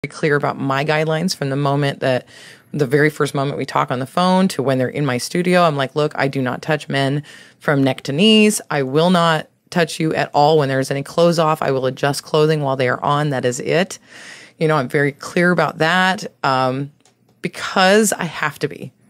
clear about my guidelines from the very first moment we talk on the phone to when they're in my studio. I'm like, look, I do not touch men from neck to knees. I will not touch you at all when there's any clothes off. I will adjust clothing while they are on. That is it. I'm very clear about that because I have to be.